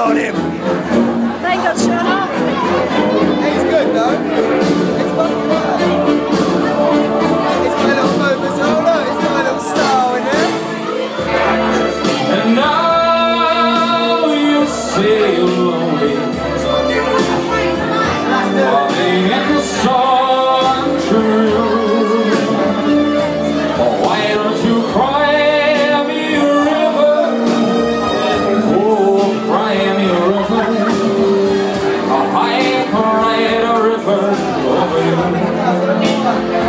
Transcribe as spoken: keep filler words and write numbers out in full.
on him. They got shut up. He's good though. It's not bad. It's got a little focus holder. It's got a little star in there. And now you say you're lonely. Falling in the sun true. Why don't you cry me a river? Oh, cry me a river. I cry a river over you.